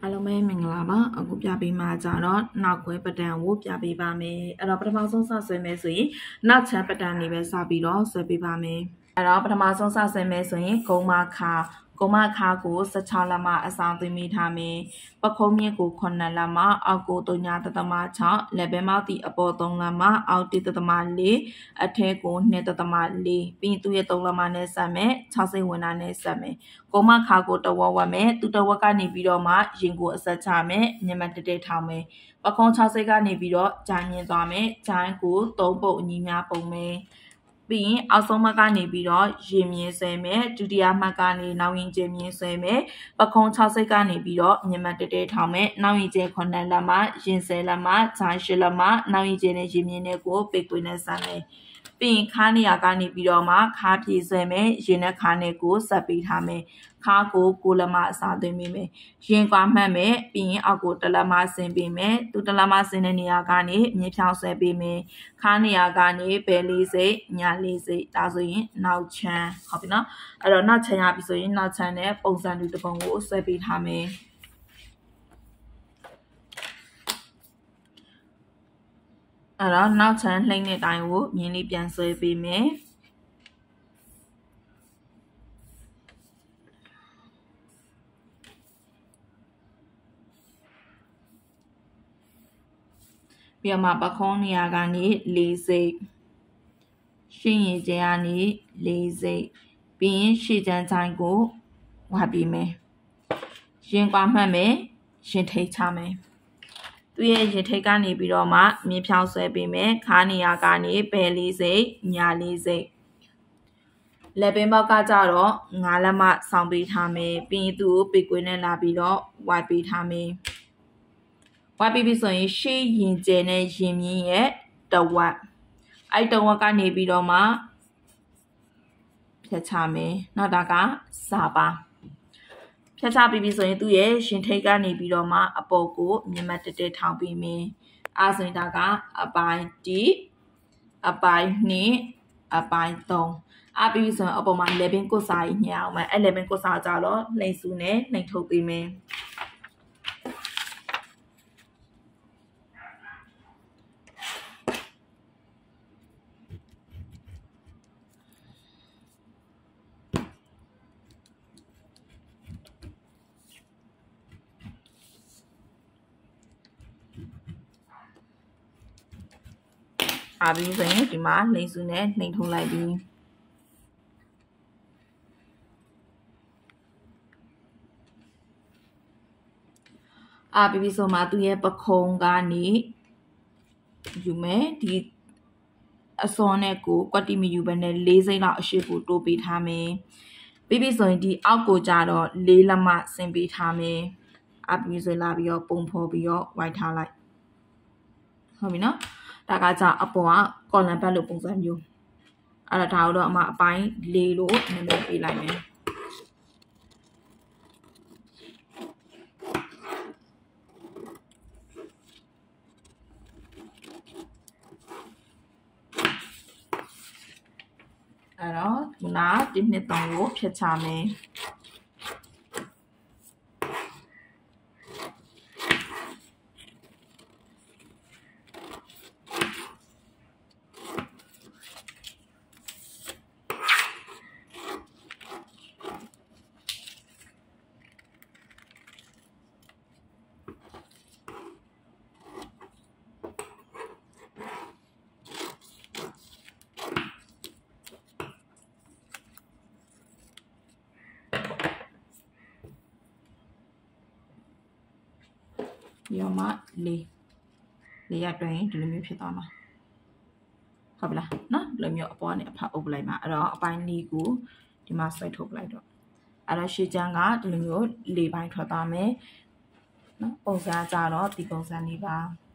အားလုံးပဲမင်္ဂလာပါအခုပြပေးမှာကြတော့နောက်ခွဲပဒံကိုပြပေးပါမယ်အဲ့တော့ပထမဆုံးစဆွဲမယ်ဆိုရင်နောက်ချမ်းပဒံနေပဲစပြီးတော့ဆွဲပေးပါမယ်အဲ့တော့ပထမဆုံးစဆွဲမယ်ဆိုရင်ဂုံမခါကို16လက်မအစားသွင်းမိထားမယ်ပခုံးမြင့်ကို9လက်မအောက်ကို3.6လက်ဘဲမောက်တီအပေါ်3လက်မအောက်1.4အထဲကို2.4ပြီးသူရဲ့3လက်မနဲ့ဆက်မယ်6စိတ်ဝင်တာနဲ့ဆက်မယ်ဂုံမခါကိုတဝက်ဝက်မယ်သူတဝက်ကနေပြီးတော့မှရင်ကိုအဆက်ချမယ်ညမတက်တက်ထောင်းမယ်ပခုံး6စိတ်ကနေပြီးတော့ဂျိုင်းမြင်သွားမယ်ဂျိုင်းကို3ပုတ်အညီများပုံမယ်ပြီးရင်အောက်ဆုံးမှတ်ကနေပြီးတော့ရင်မြင်ဆွဲမယ်ဒုတိယမှတ်ကနေနောက်ရင်ကျမြင်ဆွဲမယ်ပခုံး6စိတ်ကနေပြီးတော့ညမတက်တက်ထောင်းမယ်နောက်ရင်ကျ9လက်မှရင်ဆဲလက်မှဂျိုင်း10လက်မှနောက်ရင်ကျနဲ့ရင်မြင်နဲ့ကိုပိတ်ကွင်းနဲ့ဆက်မယ်ပြီးရင်ခါးနေရာကနေပြီးတော့မှခါးပြေဆွဲမယ်ရင်နဲ့ခါးနဲ့ကိုဆက်ပေးထားမယ်ခါးကို6လက်မအစားသွင်းပေးမယ်ရင်ကွာမှတ်မယ်ပြီးရင်အောက်ကို1လက်မဆင်းပေးမယ်သူ1လက်မဆင်းတဲ့နေရာကနေမြင်းဖြောင်းဆွဲပေးမယ်ခါးနေရာကနေဘဲလေးစိတ်ညာလေးစိတ်ဒါဆိုရင်နောက်ချမ်းဟုတ်ပြီနော်အဲ့တော့နောက်ချမ်းရပြီဆိုရင်နောက်ချမ်းနဲ့ပုံစံတူတစ်ပုံကိုဆွဲပေးထားမယ်အဲ့တော့နောက်ချမ်းလှိမ့်တဲ့အတိုင်းကိုမြင်းလေးပြန်ဆွဲပေးမယ်ပြီးတော့မှပခုံးနေရာကနေ4စိတ်ရှင်းရင်ကျကနေ4စိတ်ပြီးရင်ရှေ့ချမ်းချိုင်းကိုဝါပြီးမယ်ရင်ကွာမှတ်မယ်ရင်ထိတ်ချမယ်သူရဲ့ရင်ထိတ်ကနေပြီးတော့မှမြင်းဖြောင်းဆွဲပေးမယ်ခါးနေရာကနေဘဲ4စိတ်ညာ4စိတ်လက်ပင်ပေါက်ကကြတော့9လက်မဆောင်းပေးထားမယ်ပြီးရင်သူ့ကိုပိတ်ကွင်းနဲ့လာပြီးတော့ဝိုက်ပေးထားမယ်ဝါပြီးပြီဆိုရင်ရှေ့ရင်ကျဲနဲ့ရင်မြင်းရဲ့တဝက်အဲ့တဝက်ကနေပြီးတော့မှဖြတ်ချမယ်နောက်တာကစာပါဖြတ်ချပြီးပြီဆိုရင်သူ့ရဲ့ရှင်ထိတ်ကနေပြီးတော့မှအပေါ်ကိုမြမတက်တက်ထောင်းပြီးမယ်အားဆိုရင်ဒါကအပိုင်း1အပိုင်း2အပိုင်း3အားပြီးပြီဆိုရင်အပေါ်မှာ11ကုတ်စာကြီးညှအောင်မယ်အဲ့11ကုတ်စာကြတော့နှိမ်စုနဲ့နှိမ်ထုတ်ပေးမယ်အားပြီးဆိုရင်ဒီမှာနှိမ်စုနဲ့နှိမ်ထုတ်လိုက်ပြီးအားပြီးဆိုမှသူရဲ့ပခုံးကနေယူမယ်ဒီအစောနဲ့ကိုကွက်တိမယူပဲနဲ့4စိမ့်လောက်အရှိကိုတိုးပေးထားမယ်ပြီးဆိုရင်ဒီအောက်ကိုကြတော့4လက်မဆင်းပေးထားမယ်အားပြီးဆိုလာပြီးတော့ပုံဖော်ပြီးတော့ဝိုက်ထားလိုက်ဟုတ်ပြီနော်ဒါကကြအပေါ်ကကော်လမ်ဘတ်လို့ပုံစံမျိုးအဲ့တော့ဒါတော့အမအပိုင်း4လို့နာမည်ပေးလိုက်မယ်အဲ့တော့ခုန1 2 3ကိုဖြတ်ချမယ်ရောမှ4ရတွင်ဒီလိုမျိုးဖြစ်သွားမှာဟုတ်ပလားနော်ဒီလိုမျိုးအပေါ်ကနေအဖအုပ်လိုက်မှာအဲ့တော့အပိုင်း2ကိုဒီမှာဆွဲထုတ်လိုက်တော့အဲ့တော့ရှေ့ချမ်းကဒီလိုမျိုး4ပိုင်းထွက်သွားမယ်နော်ပုံစံကြတော့ဒီပုံစံလေးပါ